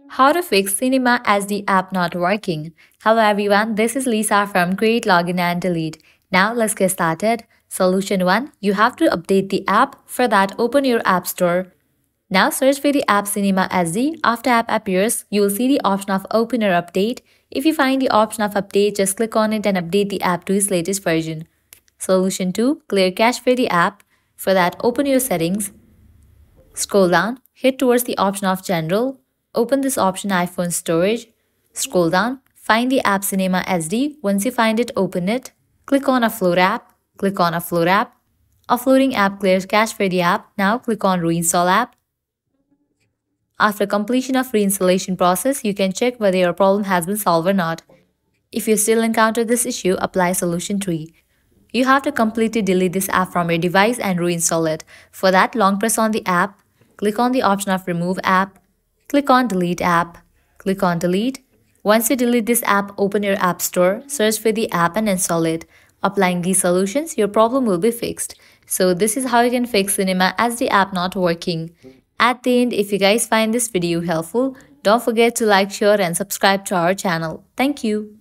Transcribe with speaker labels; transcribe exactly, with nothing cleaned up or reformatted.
Speaker 1: How to fix Cinema S D app not working. Hello everyone, this is Lisa from Create, Login and Delete. Now let's get started. Solution one. You have to update the app. For that, open your App Store. Now search for the app Cinema S D. After app appears, you will see the option of Open or Update. If you find the option of Update, just click on it and update the app to its latest version. Solution two. Clear cache for the app. For that, open your settings. Scroll down, hit towards the option of General. Open this option iPhone Storage. Scroll down, find the app Cinema S D. Once you find it, open it. Click on Offload app. Click on Offload app. Offloading app clears cache for the app. Now click on Reinstall app. After completion of reinstallation process, you can check whether your problem has been solved or not. If you still encounter this issue, apply solution three. You have to completely delete this app from your device and reinstall it. For that, long press on the app. Click on the option of Remove app. Click on Delete app. Click on Delete. Once you delete this app, open your App Store, search for the app and install it. Applying these solutions, your problem will be fixed. So this is how you can fix Cinema S D app not working. At the end, if you guys find this video helpful, don't forget to like, share and subscribe to our channel. Thank you.